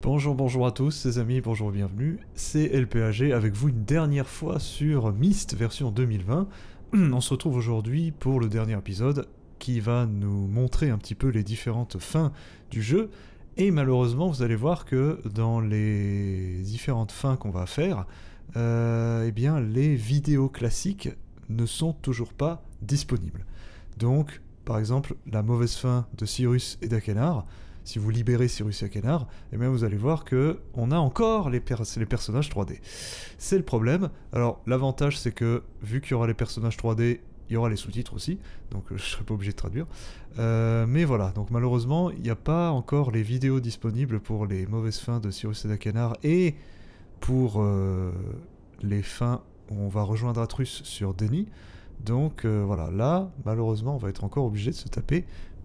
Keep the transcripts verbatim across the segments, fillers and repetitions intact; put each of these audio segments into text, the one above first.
Bonjour, bonjour à tous, les amis, bonjour, bienvenue. C'est L P A G avec vous une dernière fois sur Myst version deux mille vingt. On se retrouve aujourd'hui pour le dernier épisode qui va nous montrer un petit peu les différentes fins du jeu. Et malheureusement, vous allez voir que dans les différentes fins qu'on va faire, euh, eh bien, les vidéos classiques ne sont toujours pas disponibles. Donc, par exemple, la mauvaise fin de Cyrus et d'Akenar. Si vous libérez Cyrus et Akenar, eh bien vous allez voir que on a encore les, pers les personnages trois D. C'est le problème. Alors l'avantage c'est que vu qu'il y aura les personnages trois D, il y aura les sous-titres aussi, donc euh, je serai pas obligé de traduire. Euh, mais voilà, donc malheureusement il n'y a pas encore les vidéos disponibles pour les mauvaises fins de Cyrus et Akenar et pour euh, les fins où on va rejoindre Atrus sur Denny. Donc euh, voilà, là malheureusement on va être encore obligé de se taper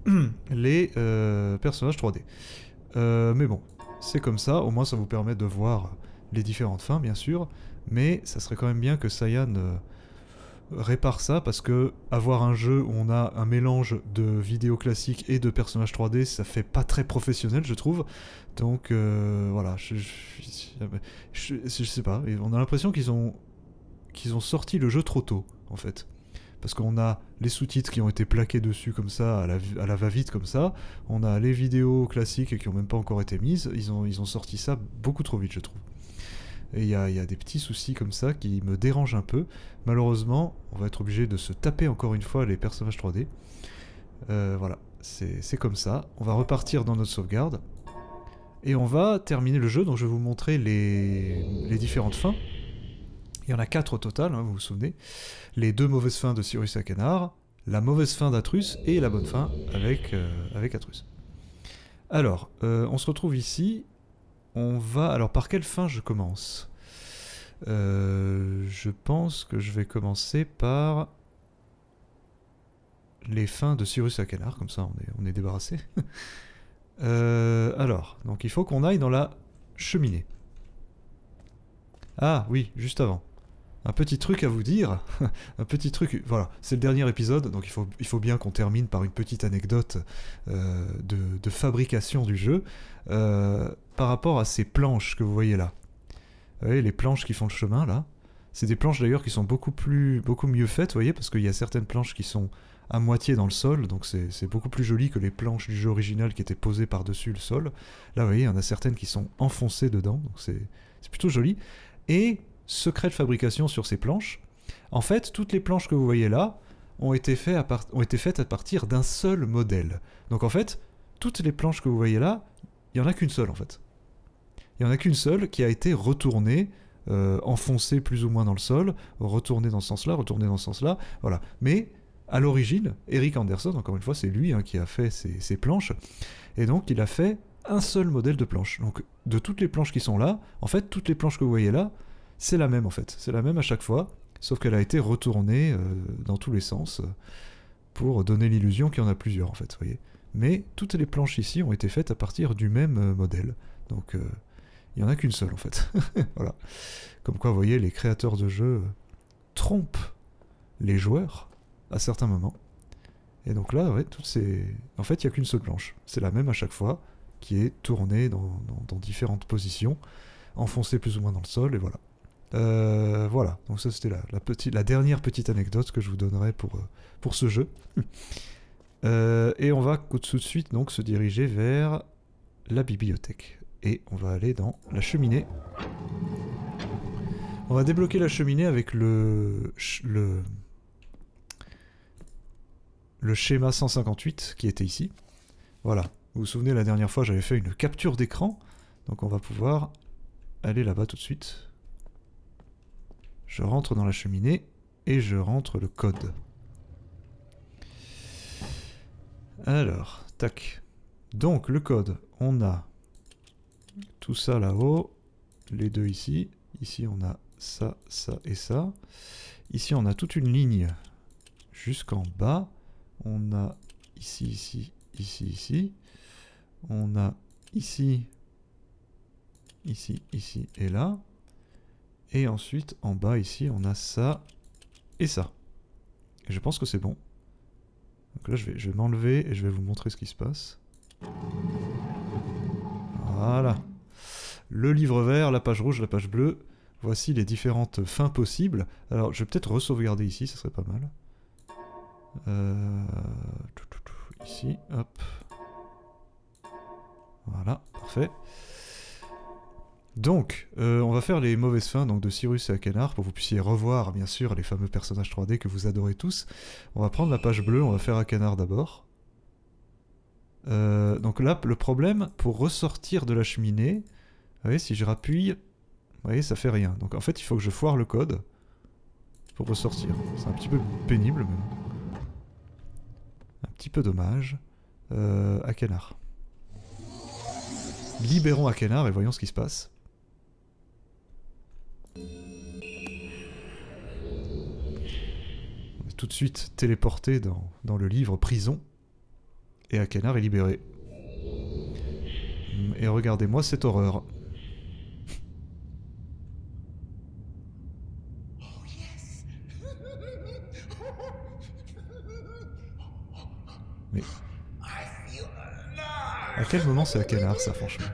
les euh, personnages trois D. Euh, mais bon, c'est comme ça, au moins ça vous permet de voir les différentes fins, bien sûr, mais ça serait quand même bien que Cyan euh, répare ça, parce que avoir un jeu où on a un mélange de vidéos classiques et de personnages trois D, ça fait pas très professionnel, je trouve. Donc euh, voilà, je, je, je, je, je sais pas, on a l'impression qu'ils ont, qu'ils ont sorti le jeu trop tôt, en fait. Parce qu'on a les sous-titres qui ont été plaqués dessus comme ça, à la, à la va-vite comme ça. On a les vidéos classiques qui n'ont même pas encore été mises. Ils ont, ils ont sorti ça beaucoup trop vite, je trouve. Et il y a, y a des petits soucis comme ça qui me dérangent un peu. Malheureusement, on va être obligé de se taper encore une fois les personnages trois D. Euh, voilà, c'est comme ça. On va repartir dans notre sauvegarde. Et on va terminer le jeu, donc je vais vous montrer les, les différentes fins. Il y en a quatre au total, hein, vous vous souvenez. Les deux mauvaises fins de Cyrus et Akenar, la mauvaise fin d'Atrus et la bonne fin avec, euh, avec Atrus. Alors, euh, on se retrouve ici. On va... Alors, par quelle fin je commence euh, Je pense que je vais commencer par les fins de Cyrus et Akenar, comme ça on est, on est débarrassé. euh, alors, donc il faut qu'on aille dans la cheminée. Ah oui, juste avant. Un petit truc à vous dire, un petit truc, voilà, c'est le dernier épisode, donc il faut, il faut bien qu'on termine par une petite anecdote euh, de, de fabrication du jeu, euh, par rapport à ces planches que vous voyez là. Vous voyez, les planches qui font le chemin, là, c'est des planches d'ailleurs qui sont beaucoup, plus, beaucoup mieux faites, vous voyez, parce qu'il y a certaines planches qui sont à moitié dans le sol, donc c'est beaucoup plus joli que les planches du jeu original qui étaient posées par-dessus le sol. Là, vous voyez, il y en a certaines qui sont enfoncées dedans, donc c'est plutôt joli. Et... secret de fabrication sur ces planches. En fait, toutes les planches que vous voyez là ont été, fait à part... ont été faites à partir d'un seul modèle. Donc en fait, toutes les planches que vous voyez là, il n'y en a qu'une seule en fait. Il n'y en a qu'une seule qui a été retournée, euh, enfoncée plus ou moins dans le sol, retournée dans ce sens-là, retournée dans ce sens-là, voilà. Mais à l'origine, Eric Anderson, encore une fois, c'est lui hein, qui a fait ces, ces planches, et donc il a fait un seul modèle de planche. Donc de toutes les planches qui sont là, en fait, toutes les planches que vous voyez là, c'est la même en fait, c'est la même à chaque fois, sauf qu'elle a été retournée euh, dans tous les sens euh, pour donner l'illusion qu'il y en a plusieurs en fait, vous voyez. Mais toutes les planches ici ont été faites à partir du même euh, modèle, donc euh, il n'y en a qu'une seule en fait. Voilà. Comme quoi, vous voyez, les créateurs de jeux euh, trompent les joueurs à certains moments. Et donc là, ouais, toutes ces... en fait, il n'y a qu'une seule planche, c'est la même à chaque fois, qui est tournée dans, dans, dans différentes positions, enfoncée plus ou moins dans le sol, et voilà. Euh, voilà, donc ça c'était la, la, la dernière petite anecdote que je vous donnerai pour, euh, pour ce jeu. euh, et on va tout de suite donc se diriger vers la bibliothèque. Et on va aller dans la cheminée. On va débloquer la cheminée avec le, le, le schéma cent cinquante-huit qui était ici. Voilà, vous vous souvenez la dernière fois j'avais fait une capture d'écran. Donc on va pouvoir aller là-bas tout de suite. Je rentre dans la cheminée et je rentre le code. Alors, tac. Donc le code, on a tout ça là-haut, les deux ici. Ici on a ça, ça et ça. Ici on a toute une ligne jusqu'en bas. On a ici, ici, ici, ici. On a ici, ici, ici et là. Et ensuite, en bas, ici, on a ça et ça. Et je pense que c'est bon. Donc là, je vais, je vais m'enlever et je vais vous montrer ce qui se passe. Voilà. le livre vert, la page rouge, la page bleue. Voici les différentes fins possibles. Alors, je vais peut-être re-sauvegarder ici, ça serait pas mal. Euh... Ici, hop. Voilà, parfait. Donc, euh, on va faire les mauvaises fins donc, de Cyrus et Akenar pour que vous puissiez revoir, bien sûr, les fameux personnages trois D que vous adorez tous. On va prendre la page bleue, on va faire Akenar d'abord. Euh, donc là, le problème, pour ressortir de la cheminée, vous voyez, si je rappuie, vous voyez, ça fait rien. Donc en fait, il faut que je foire le code pour ressortir. C'est un petit peu pénible, mais bon. Un petit peu dommage. Euh, Akenar. Libérons Akenar et voyons ce qui se passe. On est tout de suite téléporté dans, dans le livre Prison. Et Akenar est libéré. Et regardez-moi cette horreur. Mais... à quel moment c'est Akenar, ça, franchement?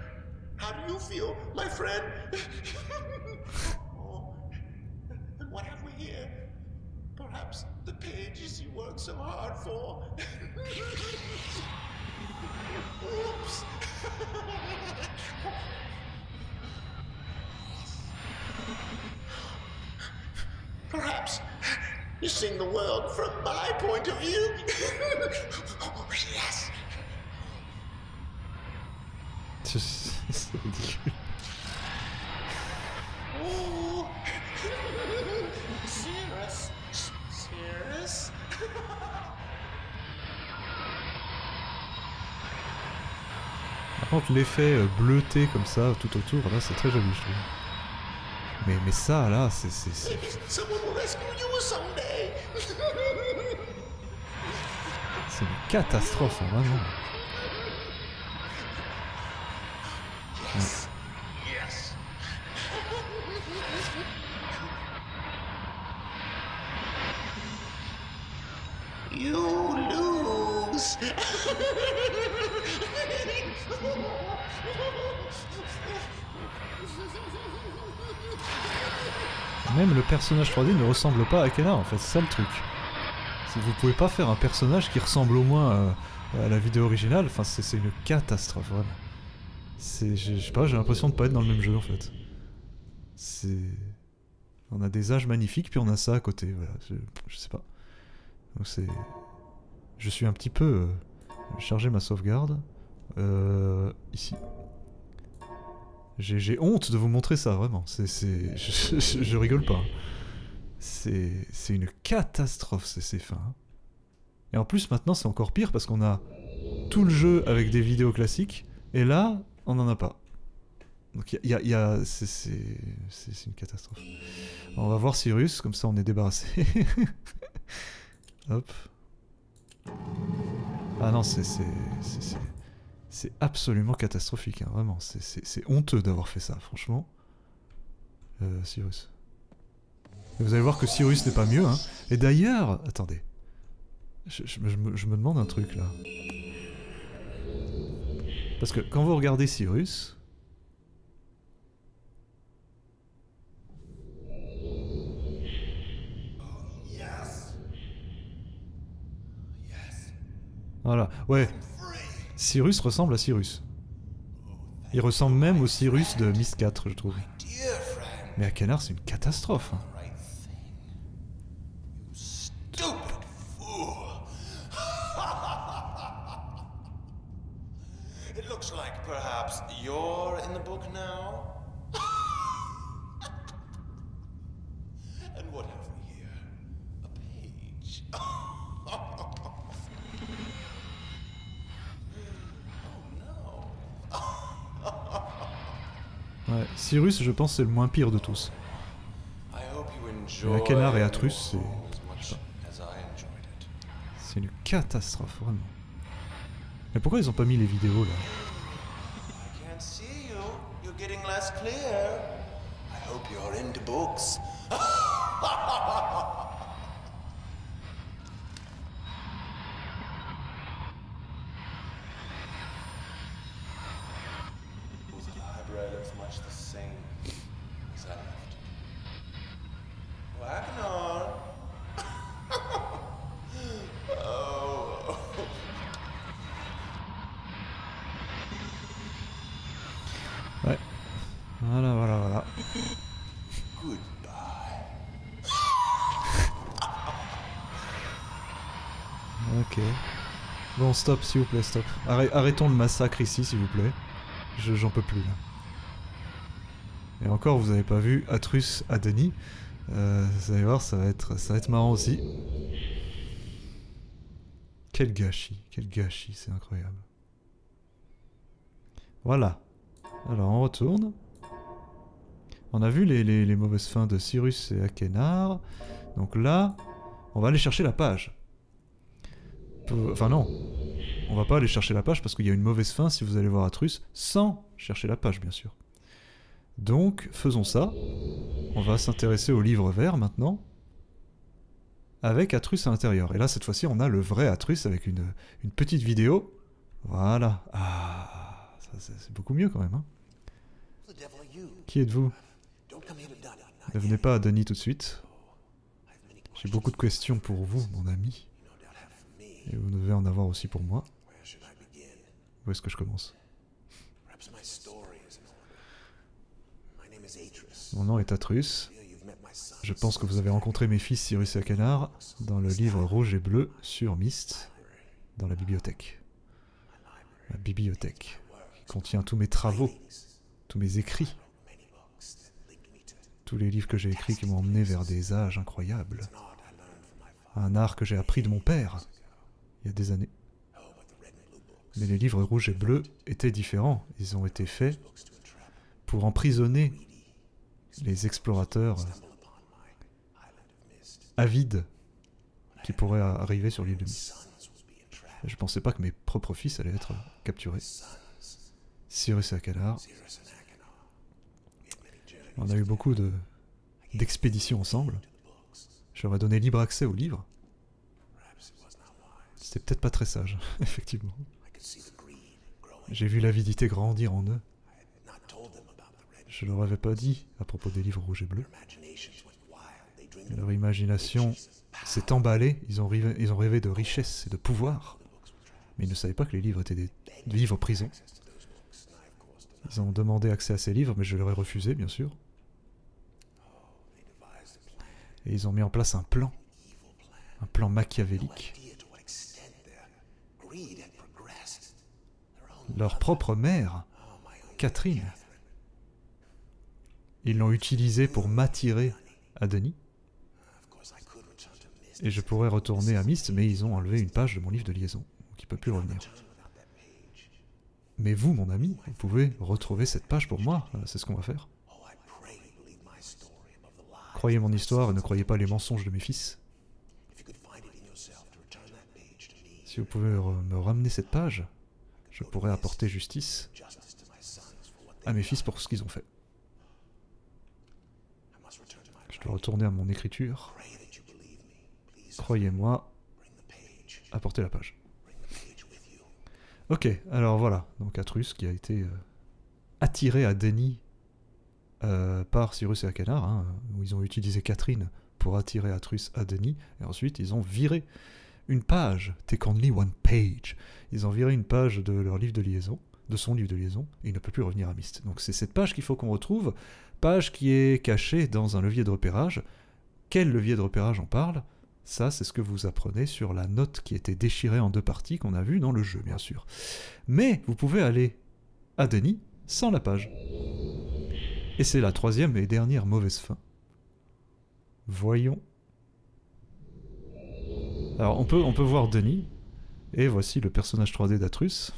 Perhaps you're seeing the world from my point of view. Oh, yes. C'est ridicule. Oh. Cyrus. Cyrus. Par contre, l'effet euh, bleuté comme ça tout autour, là, c'est très joli, je trouve. Mais, mais ça, là, c'est... c'est... c'est une catastrophe, hein, vraiment. Yes. Yes. You lose. Même le personnage trois D ne ressemble pas à Akenar, en fait, c'est ça le truc. Vous pouvez pas faire un personnage qui ressemble au moins à, à la vidéo originale, enfin c'est une catastrophe, vraiment. C'est, je sais pas, j'ai l'impression de pas être dans le même jeu, en fait. C'est... on a des âges magnifiques, puis on a ça à côté, voilà, je, je sais pas. Donc c'est... je suis un petit peu... Euh... je vais charger ma sauvegarde. Euh... Ici. J'ai honte de vous montrer ça, vraiment. C'est, c'est, je, je, je rigole pas. C'est une catastrophe, ces fins. Et en plus, maintenant, c'est encore pire parce qu'on a tout le jeu avec des vidéos classiques, et là, on n'en a pas. Donc, il y a... y a c'est une catastrophe. On va voir Cyrus, comme ça on est débarrassé. Hop. Ah non, c'est... c'est absolument catastrophique, hein, vraiment. C'est honteux d'avoir fait ça, franchement. Euh, Cyrus. Et vous allez voir que Cyrus n'est pas mieux, hein. Et d'ailleurs... attendez. Je, je, je, me, je me demande un truc, là. Parce que quand vous regardez Cyrus... voilà, ouais. Cyrus ressemble à Cyrus. Il ressemble même au Cyrus de Myst quatre, je trouve. Mais Akenar, c'est une catastrophe. Hein. It looks like perhaps you're in the book now. And what have we here? A page. Ouais, Cyrus, je pense, c'est le moins pire de tous. Mais Akenar et Atrus, c'est... c'est une catastrophe, vraiment. Mais pourquoi ils ont pas mis les vidéos, là? bread looks much the same as I left it. Wagner! Oh. Ouais. Voilà, voilà, voilà. Goodbye. Ok. Bon, stop, s'il vous plaît, stop. Arrê- arrêtons le massacre ici, s'il vous plaît. Je, j'en peux plus, là. Et encore, vous avez pas vu Atrus à Denis. Euh, vous allez voir, ça va être, ça va être marrant aussi. Quel gâchis, quel gâchis, c'est incroyable. Voilà. Alors, on retourne. On a vu les, les, les mauvaises fins de Cyrus et Akenar. Donc là, on va aller chercher la page. Enfin non, on va pas aller chercher la page parce qu'il y a une mauvaise fin si vous allez voir Atrus sans chercher la page, bien sûr. Donc, faisons ça. On va s'intéresser au livre vert maintenant, avec Atrus à l'intérieur. Et là, cette fois-ci, on a le vrai Atrus avec une, une petite vidéo. Voilà. Ah, ça, c'est, c'est beaucoup mieux quand même. Hein. Qui êtes-vous? Ne venez pas à Denis tout de suite. J'ai beaucoup de questions pour vous, mon ami. Et vous devez en avoir aussi pour moi. Où est-ce que je commence? Mon nom est Atrus. Je pense que vous avez rencontré mes fils Cyrus et Akenar dans le livre rouge et bleu sur Myst, dans la bibliothèque. La bibliothèque qui contient tous mes travaux, tous mes écrits, tous les livres que j'ai écrits qui m'ont emmené vers des âges incroyables. Un art que j'ai appris de mon père, il y a des années. Mais les livres rouges et bleus étaient différents. Ils ont été faits pour emprisonner les explorateurs avides qui pourraient arriver sur l'île de Myst. Je pensais pas que mes propres fils allaient être capturés. Cyrus et Akenar. On a eu beaucoup de d'expéditions ensemble. Je leur ai donné libre accès aux livres. C'était peut-être pas très sage, effectivement. J'ai vu l'avidité grandir en eux. Je leur avais pas dit à propos des livres rouges et bleus. Leur imagination s'est emballée, ils ont, rêvé, ils ont rêvé de richesse et de pouvoir. Mais ils ne savaient pas que les livres étaient des livres prison. Ils ont demandé accès à ces livres, mais je leur ai refusé, bien sûr. Et ils ont mis en place un plan. Un plan machiavélique. Leur propre mère, Catherine. Ils l'ont utilisée pour m'attirer à Denis. Et je pourrais retourner à Myst, mais ils ont enlevé une page de mon livre de liaison, donc il ne peut plus revenir. Mais vous, mon ami, vous pouvez retrouver cette page pour moi, c'est ce qu'on va faire. Croyez mon histoire et ne croyez pas les mensonges de mes fils. Si vous pouvez me ramener cette page, je pourrais apporter justice à mes fils pour ce qu'ils ont fait. Je dois retourner à mon écriture. Croyez-moi, apportez la page. Ok, alors voilà, donc Atrus qui a été euh, attiré à Denis euh, par Cyrus et Akenar, hein, où ils ont utilisé Catherine pour attirer Atrus à Denis, et ensuite ils ont viré une page, take only one page. Ils ont viré une page de leur livre de liaison, de son livre de liaison, et il ne peut plus revenir à Myst. Donc c'est cette page qu'il faut qu'on retrouve, page qui est cachée dans un levier de repérage. Quel levier de repérage en parle? Ça, c'est ce que vous apprenez sur la note qui était déchirée en deux parties qu'on a vue dans le jeu, bien sûr. Mais vous pouvez aller à Denis sans la page. Et c'est la troisième et dernière mauvaise fin. Voyons. Alors, on peut, on peut voir Denis. Et voici le personnage trois D d'Atrus.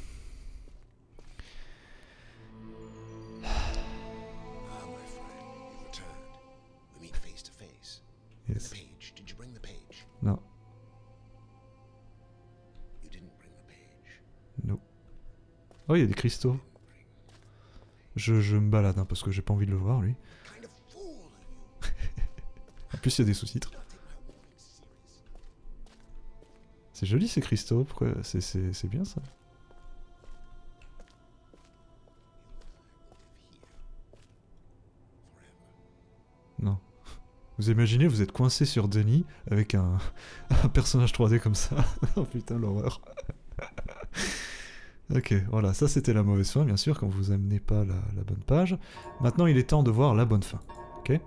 Yes. Non. Non. Oh, il y a des cristaux. Je, je me balade hein, parce que j'ai pas envie de le voir, lui. En plus, il y a des sous-titres. C'est joli ces cristaux. Pourquoi c'est, c'est, c'est bien ça. Vous imaginez, vous êtes coincé sur Denis avec un, un personnage trois D comme ça. Oh putain, l'horreur. Ok, voilà, ça c'était la mauvaise fin, bien sûr, quand vous amenez pas la, la bonne page. Maintenant, il est temps de voir la bonne fin. Ok.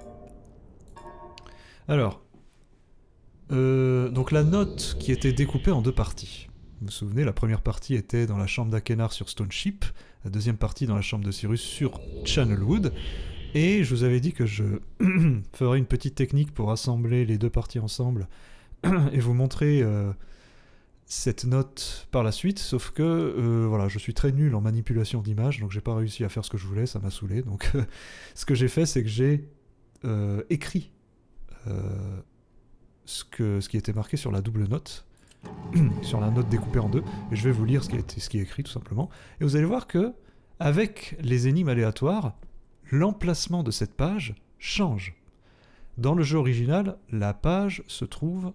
Alors, euh, donc la note qui était découpée en deux parties. Vous vous souvenez, la première partie était dans la chambre d'Akenar sur Stone Ship, la deuxième partie dans la chambre de Cyrus sur Channelwood. Et je vous avais dit que je ferais une petite technique pour assembler les deux parties ensemble et vous montrer euh, cette note par la suite, sauf que euh, voilà, je suis très nul en manipulation d'images, donc j'ai pas réussi à faire ce que je voulais, ça m'a saoulé. Donc euh, ce que j'ai fait, c'est que j'ai euh, écrit euh, ce, que, ce qui était marqué sur la double note, sur la note découpée en deux, et je vais vous lire ce qui, a été, ce qui est écrit tout simplement. Et vous allez voir que avec les énigmes aléatoires, l'emplacement de cette page change. Dans le jeu original, la page se trouve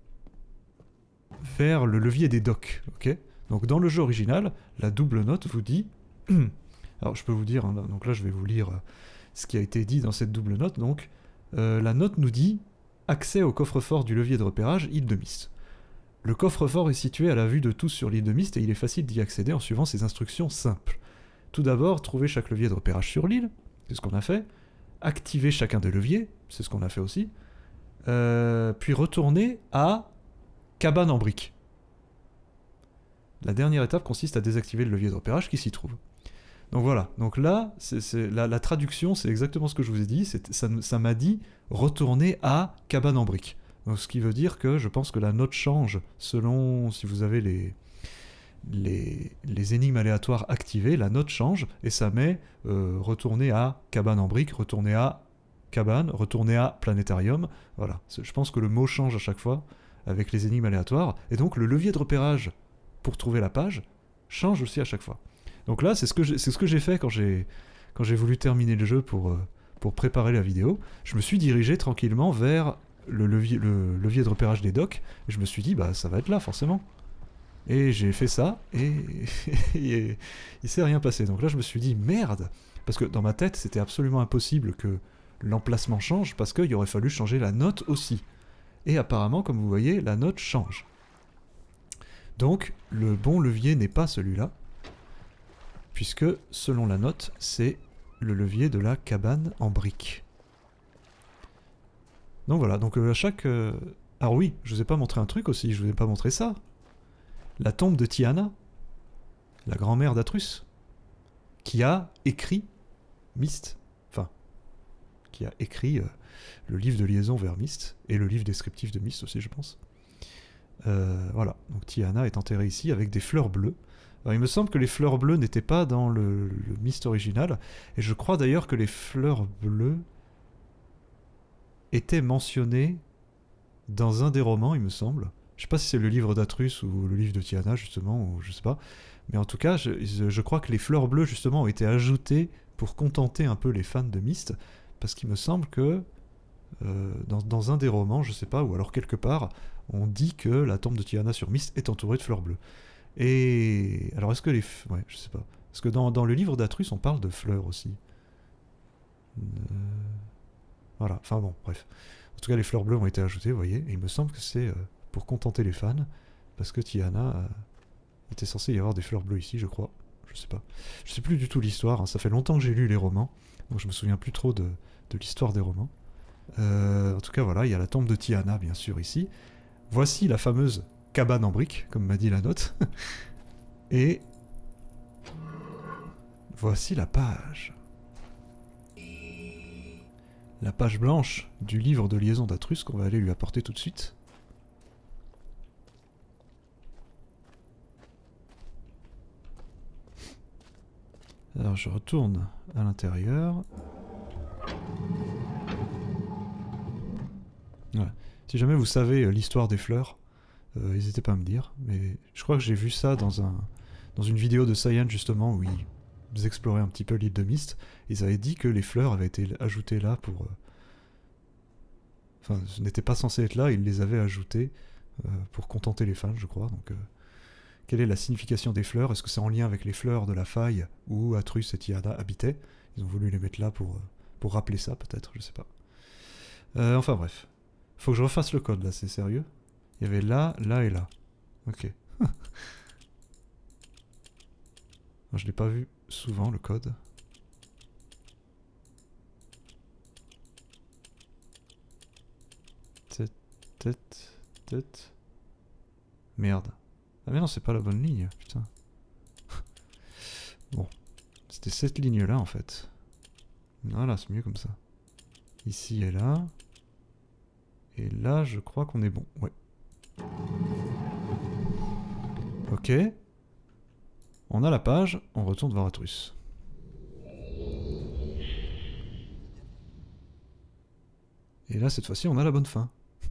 vers le levier des docks. Okay, donc dans le jeu original, la double note vous dit... Alors je peux vous dire, hein, donc là je vais vous lire ce qui a été dit dans cette double note. Donc euh, la note nous dit « Accès au coffre-fort du levier de repérage, île de Myst ». Le coffre-fort est situé à la vue de tous sur l'île de Myst et il est facile d'y accéder en suivant ces instructions simples. Tout d'abord, trouvez chaque levier de repérage sur l'île, c'est ce qu'on a fait. Activez chacun des leviers, c'est ce qu'on a fait aussi. Euh, puis retournez à cabane en briques. La dernière étape consiste à désactiver le levier de repérage qui s'y trouve. Donc voilà, donc là, c'est, c'est, la, la traduction, c'est exactement ce que je vous ai dit, c'est, ça, ça m'a dit retourner à cabane en briques. Donc ce qui veut dire que je pense que la note change selon si vous avez les... Les, les énigmes aléatoires activées, la note change et ça met euh, retourner à cabane en briques, retourner à cabane, retourner à planétarium. Voilà, je pense que le mot change à chaque fois avec les énigmes aléatoires et donc le levier de repérage pour trouver la page change aussi à chaque fois. Donc là, c'est ce que j'ai, c'est ce que j'ai fait quand j'ai, quand j'ai voulu terminer le jeu pour, euh, pour préparer la vidéo. Je me suis dirigé tranquillement vers le levier, le levier de repérage des docks et je me suis dit, bah ça va être là forcément. Et j'ai fait ça, et, et il s'est rien passé. Donc là, je me suis dit, merde, parce que dans ma tête, c'était absolument impossible que l'emplacement change, parce qu'il aurait fallu changer la note aussi. Et apparemment, comme vous voyez, la note change. Donc, le bon levier n'est pas celui-là, puisque, selon la note, c'est le levier de la cabane en briques. Donc voilà, donc euh, à chaque... Euh... Alors oui, je vous ai pas montré un truc aussi, je vous ai pas montré ça. La tombe de Tiana, la grand-mère d'Atrus, qui a écrit Myst, enfin, qui a écrit euh, le livre de liaison vers Myst, et le livre descriptif de Myst aussi, je pense. Euh, voilà, donc Tiana est enterrée ici avec des fleurs bleues. Alors, il me semble que les fleurs bleues n'étaient pas dans le, le Myst original, et je crois d'ailleurs que les fleurs bleues étaient mentionnées dans un des romans, il me semble. Je sais pas si c'est le livre d'Atrus ou le livre de Tiana, justement, ou je sais pas. Mais en tout cas, je, je crois que les fleurs bleues, justement, ont été ajoutées pour contenter un peu les fans de Myst, parce qu'il me semble que euh, dans, dans un des romans, je sais pas, ou alors quelque part, on dit que la tombe de Tiana sur Myst est entourée de fleurs bleues. Et... alors est-ce que les... ouais, je sais pas. Parce que dans, dans le livre d'Atrus, on parle de fleurs aussi. Euh... Voilà, enfin bon, bref. En tout cas, les fleurs bleues ont été ajoutées, vous voyez, et il me semble que c'est... Euh, pour contenter les fans, parce que Tiana euh, était censé y avoir des fleurs bleues ici, je crois. Je sais pas. Je sais plus du tout l'histoire, hein. Ça fait longtemps que j'ai lu les romans, donc je me souviens plus trop de, de l'histoire des romans. Euh, en tout cas, voilà, il y a la tombe de Tiana, bien sûr, ici. Voici la fameuse cabane en briques, comme m'a dit la note. Et voici la page. La page blanche du livre de liaison d'Atrus qu'on va aller lui apporter tout de suite. Alors je retourne à l'intérieur. Ouais. Si jamais vous savez l'histoire des fleurs, euh, n'hésitez pas à me dire. Mais je crois que j'ai vu ça dans, un, dans une vidéo de Cyan justement où ils exploraient un petit peu l'île de Myst. Ils avaient dit que les fleurs avaient été ajoutées là pour... Euh... Enfin, ce n'était pas censé être là, ils les avaient ajoutées euh, pour contenter les fans, je crois. Donc... Euh... Quelle est la signification des fleurs? Est-ce que c'est en lien avec les fleurs de la faille où Atrus et Tiana habitaient? Ils ont voulu les mettre là pour, pour rappeler ça, peut-être, je sais pas. Euh, enfin bref. Faut que je refasse le code là, c'est sérieux? Il y avait là, là et là. Ok. Je l'ai pas vu souvent le code. Tête, tête, tête. Merde. Ah mais non, c'est pas la bonne ligne, putain. Bon. C'était cette ligne là en fait. Voilà, c'est mieux comme ça. Ici et là. Et là, je crois qu'on est bon. Ouais. Ok. On a la page, on retourne voir Atrus. Et là, cette fois-ci, on a la bonne fin.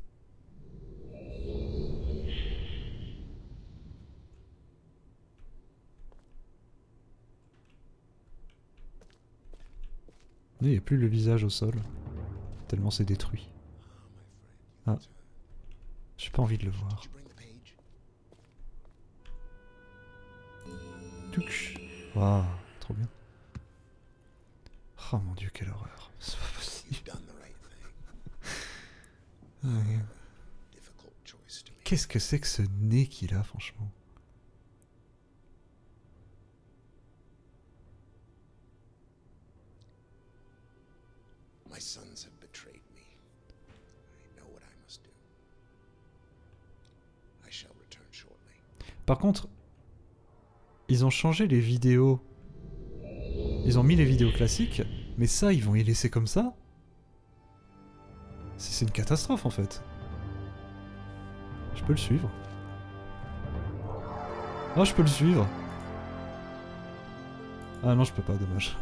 Il n'y a plus le visage au sol. Tellement c'est détruit. Ah. J'ai pas envie de le voir. Touch. Waouh, trop bien. Oh mon dieu, quelle horreur. C'est pas possible. Ouais. Qu'est-ce que c'est que ce nez qu'il a, franchement? My sons have betrayed me. I know what I must do. I shall return shortly. Par contre, ils ont changé les vidéos. Ils ont mis les vidéos classiques, mais ça, ils vont y laisser comme ça? C'est une catastrophe en fait. Je peux le suivre. Oh, je peux le suivre. Ah non, je peux pas, dommage.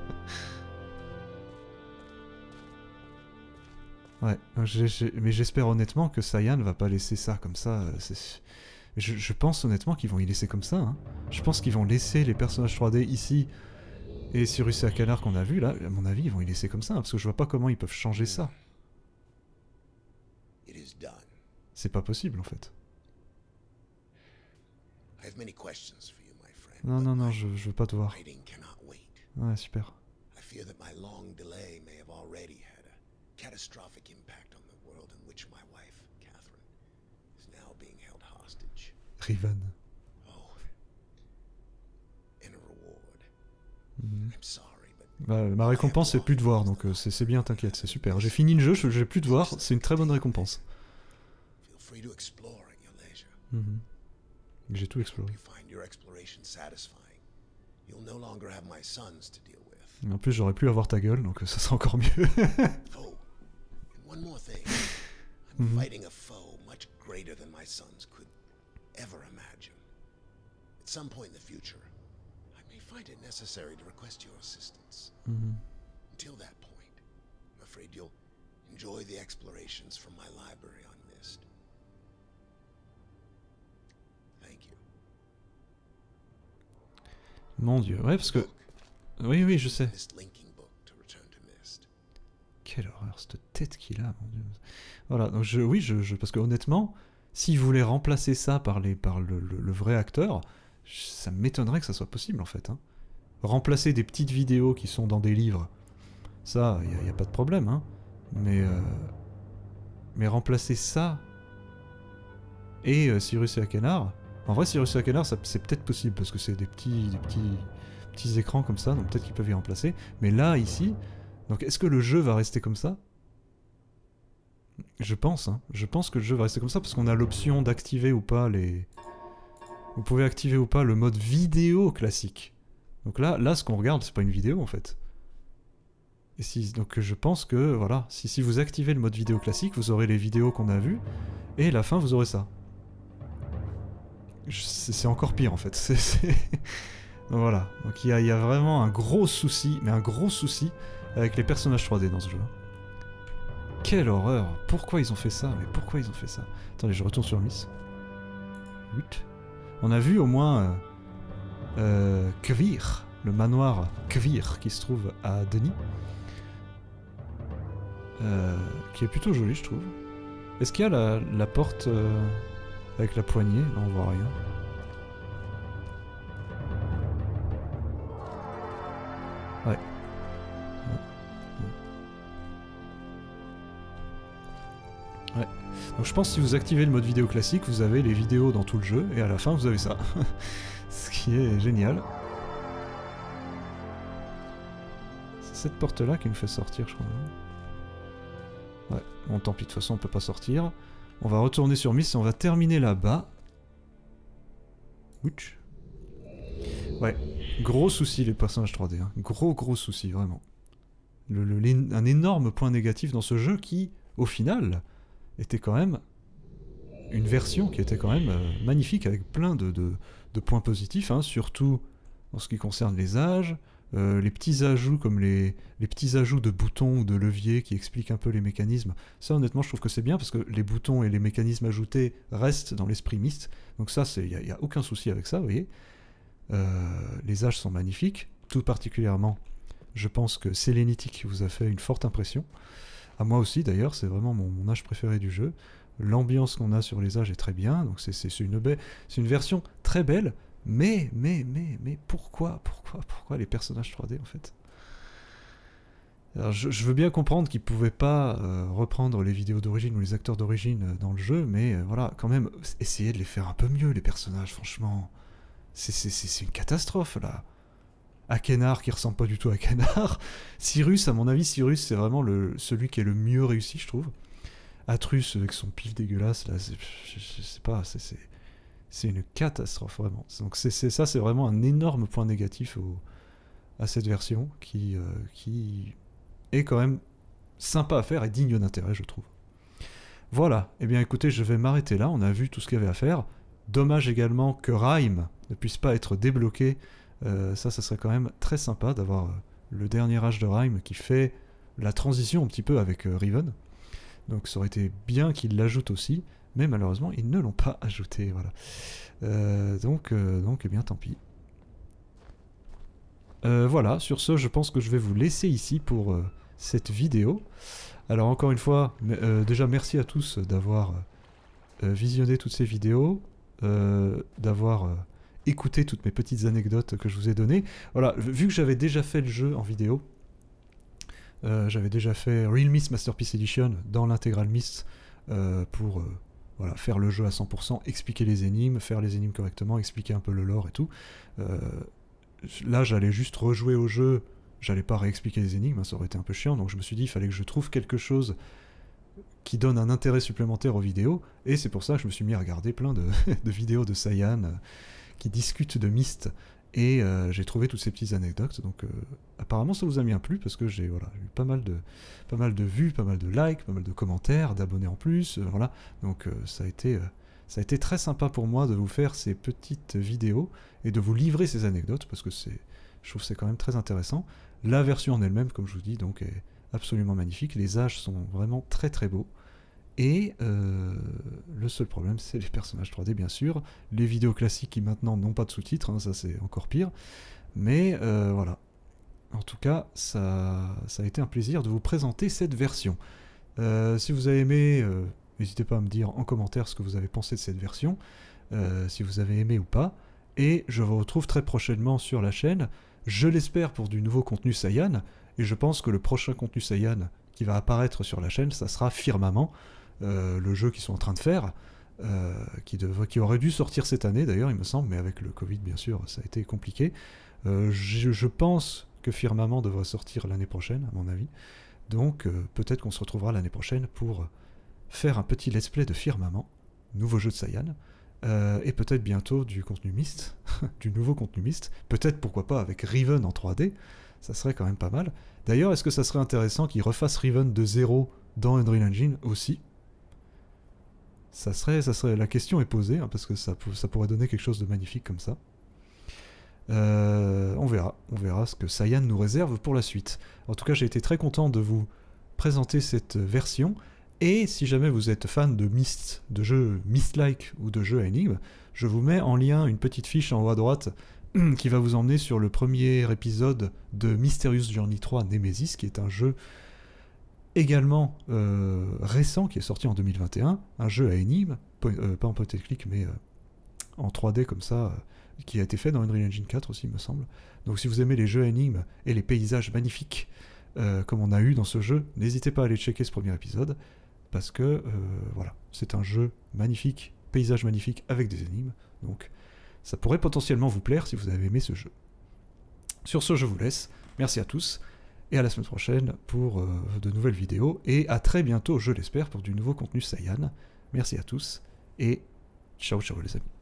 Ouais, j'ai, j'ai, mais j'espère honnêtement que Cyan va pas laisser ça comme ça. C'est... Je, je pense honnêtement qu'ils vont y laisser comme ça. Hein. Je pense qu'ils vont laisser les personnages trois D ici et Cyrus et Akenar qu'on a vu là. À mon avis, ils vont y laisser comme ça, hein, parce que je vois pas comment ils peuvent changer ça. C'est pas possible en fait. Non, non, non, je, je veux pas te voir. Ouais, super. Catastrophic impact on the world in which my wife, Catherine, is now being held hostage. Riven. Oh, in a reward. Mm. I'm sorry, but bah, ma récompense c'est plus de voir, donc euh, c'est bien, t'inquiète, c'est super. J'ai fini le jeu, j'ai plus de voir, c'est une très bonne récompense. Feel free to explore at your leisure. Mm-hmm. J'ai tout exploré. You find your exploration satisfying. You'll no longer have my sons to deal with. Et en plus, j'aurais pu avoir ta gueule, donc euh, ça sera encore mieux. Oh. One more thing. I'm mm-hmm. fighting a foe much greater than my sons could ever imagine. At some point in the future, I may find it necessary to request your assistance. Mm-hmm. Until that point, I'm afraid you'll enjoy the explorations from my library on Myst. Thank you. Mon dieu, ouais, parce que... Oui, oui, je sais. Quelle horreur, cette tête qu'il a, mon dieu. Voilà, donc je, oui, je, je, parce que honnêtement, s'il voulait remplacer ça par, les, par le, le, le vrai acteur, ça m'étonnerait que ça soit possible en fait. Hein. Remplacer des petites vidéos qui sont dans des livres, ça, il n'y a, a pas de problème. Hein. Mais, euh, mais remplacer ça et euh, Cyrus et Akenar, en vrai, Cyrus et Akenar, c'est peut-être possible parce que c'est des petits, des petits, petits écrans comme ça, donc peut-être qu'ils peuvent y remplacer. Mais là, ici. Donc est-ce que le jeu va rester comme ça? Je pense, hein. Je pense que le jeu va rester comme ça parce qu'on a l'option d'activer ou pas les... Vous pouvez activer ou pas le mode vidéo classique. Donc là, là ce qu'on regarde, c'est pas une vidéo en fait. Et si... Donc je pense que, voilà, si, si vous activez le mode vidéo classique, vous aurez les vidéos qu'on a vues, et à la fin vous aurez ça. C'est encore pire en fait. C'est... Donc voilà, donc il y a, y a vraiment un gros souci, mais un gros souci, avec les personnages trois D dans ce jeu. Quelle horreur! Pourquoi ils ont fait ça? Mais pourquoi ils ont fait ça? Attendez, je retourne sur Myst. huit. On a vu au moins euh, euh, Kvir, le manoir Kvir qui se trouve à Denis. Euh, qui est plutôt joli, je trouve. Est-ce qu'il y a la, la porte euh, avec la poignée? Là, on voit rien. Ouais. Ouais. Donc je pense que si vous activez le mode vidéo classique, vous avez les vidéos dans tout le jeu, et à la fin vous avez ça. Ce qui est génial. C'est cette porte-là qui nous fait sortir, je crois. Ouais, bon tant pis, de toute façon on peut pas sortir. On va retourner sur Myst et on va terminer là-bas. Ouch. Ouais, gros souci les personnages trois D, hein. Gros gros souci, vraiment. Le, le, un énorme point négatif dans ce jeu qui, au final, était quand même une version qui était quand même euh, magnifique avec plein de, de, de points positifs, hein, surtout en ce qui concerne les âges, euh, les petits ajouts comme les, les petits ajouts de boutons ou de leviers qui expliquent un peu les mécanismes. Ça honnêtement je trouve que c'est bien parce que les boutons et les mécanismes ajoutés restent dans l'esprit Myst, donc ça il n'y a, a aucun souci avec ça, vous voyez. Euh, les âges sont magnifiques, tout particulièrement je pense que Selenity qui vous a fait une forte impression. À moi aussi d'ailleurs, c'est vraiment mon, mon âge préféré du jeu. L'ambiance qu'on a sur les âges est très bien, donc c'est une, une version très belle, mais, mais, mais, mais, pourquoi, pourquoi, pourquoi les personnages trois D en fait? Alors je, je veux bien comprendre qu'ils ne pouvaient pas euh, reprendre les vidéos d'origine ou les acteurs d'origine euh, dans le jeu, mais euh, voilà, quand même, essayez de les faire un peu mieux les personnages, franchement. C'est une catastrophe là. Akenar qui ressemble pas du tout à Akenar. Cyrus, à mon avis, Cyrus c'est vraiment le, celui qui est le mieux réussi, je trouve. Atrus avec son pif dégueulasse, là, je, je sais pas, c'est une catastrophe vraiment. Donc c'est ça, c'est vraiment un énorme point négatif au, à cette version qui, euh, qui est quand même sympa à faire et digne d'intérêt, je trouve. Voilà, et eh bien écoutez, je vais m'arrêter là, on a vu tout ce qu'il y avait à faire. Dommage également que Rhyme ne puisse pas être débloqué. Euh, ça, ça serait quand même très sympa d'avoir euh, le dernier âge de Rhyme qui fait la transition un petit peu avec euh, Riven. Donc ça aurait été bien qu'ils l'ajoutent aussi, mais malheureusement ils ne l'ont pas ajouté. Voilà. Euh, donc, euh, donc, eh bien tant pis. Euh, voilà, sur ce, je pense que je vais vous laisser ici pour euh, cette vidéo. Alors encore une fois, euh, déjà merci à tous d'avoir euh, visionné toutes ces vidéos, euh, d'avoir... Euh, écouter toutes mes petites anecdotes que je vous ai données. Voilà, vu que j'avais déjà fait le jeu en vidéo, euh, j'avais déjà fait Real Myst Masterpiece Edition dans l'intégral Myst euh, pour euh, voilà, faire le jeu à cent pour cent, expliquer les énigmes, faire les énigmes correctement, expliquer un peu le lore et tout. Euh, là, j'allais juste rejouer au jeu, j'allais pas réexpliquer les énigmes, hein, ça aurait été un peu chiant, donc je me suis dit il fallait que je trouve quelque chose qui donne un intérêt supplémentaire aux vidéos, et c'est pour ça que je me suis mis à regarder plein de, de vidéos de Cyan, euh, qui discutent de Myst, et euh, j'ai trouvé toutes ces petites anecdotes, donc euh, apparemment ça vous a bien plu, parce que j'ai voilà, eu pas mal, de, pas mal de vues, pas mal de likes, pas mal de commentaires, d'abonnés en plus, euh, voilà, donc euh, ça, a été, euh, ça a été très sympa pour moi de vous faire ces petites vidéos, et de vous livrer ces anecdotes, parce que c'est, je trouve que c'est quand même très intéressant. La version en elle-même, comme je vous dis, donc est absolument magnifique, les âges sont vraiment très très beaux, et euh, le seul problème, c'est les personnages trois D, bien sûr. Les vidéos classiques qui maintenant n'ont pas de sous-titres, hein, ça c'est encore pire. Mais euh, voilà. En tout cas, ça, ça a été un plaisir de vous présenter cette version. Euh, si vous avez aimé, euh, n'hésitez pas à me dire en commentaire ce que vous avez pensé de cette version, euh, si vous avez aimé ou pas. Et je vous retrouve très prochainement sur la chaîne, je l'espère pour du nouveau contenu Cyan. Et je pense que le prochain contenu Cyan qui va apparaître sur la chaîne, ça sera Firmament. Euh, le jeu qu'ils sont en train de faire, euh, qui, devrait, qui aurait dû sortir cette année d'ailleurs il me semble, mais avec le Covid bien sûr ça a été compliqué. Euh, je, je pense que Firmament devrait sortir l'année prochaine à mon avis, donc euh, peut-être qu'on se retrouvera l'année prochaine pour faire un petit let's play de Firmament, nouveau jeu de Cyan, euh, et peut-être bientôt du contenu Myst, du nouveau contenu Myst, peut-être pourquoi pas avec Riven en trois D, ça serait quand même pas mal. D'ailleurs est-ce que ça serait intéressant qu'ils refassent Riven de zéro dans Unreal Engine aussi? Ça serait, ça serait, la question est posée, hein, parce que ça, ça pourrait donner quelque chose de magnifique comme ça. Euh, on verra, on verra ce que Cyan nous réserve pour la suite. En tout cas, j'ai été très content de vous présenter cette version, et si jamais vous êtes fan de Myst, de jeux Myst-like ou de jeux à énigmes, je vous mets en lien une petite fiche en haut à droite qui va vous emmener sur le premier épisode de Mysterious Journey trois Nemesis, qui est un jeu également euh, récent, qui est sorti en deux mille vingt et un, un jeu à énigmes, euh, pas en point and click, mais euh, en trois D comme ça, euh, qui a été fait dans Unreal Engine quatre aussi, il me semble. Donc si vous aimez les jeux à énigmes et les paysages magnifiques, euh, comme on a eu dans ce jeu, n'hésitez pas à aller checker ce premier épisode. parce que euh, voilà, c'est un jeu magnifique, paysage magnifique avec des énigmes, donc ça pourrait potentiellement vous plaire si vous avez aimé ce jeu. Sur ce, je vous laisse, merci à tous, et à la semaine prochaine pour euh, de nouvelles vidéos, et à très bientôt, je l'espère, pour du nouveau contenu Saiyan. Merci à tous, et ciao ciao les amis.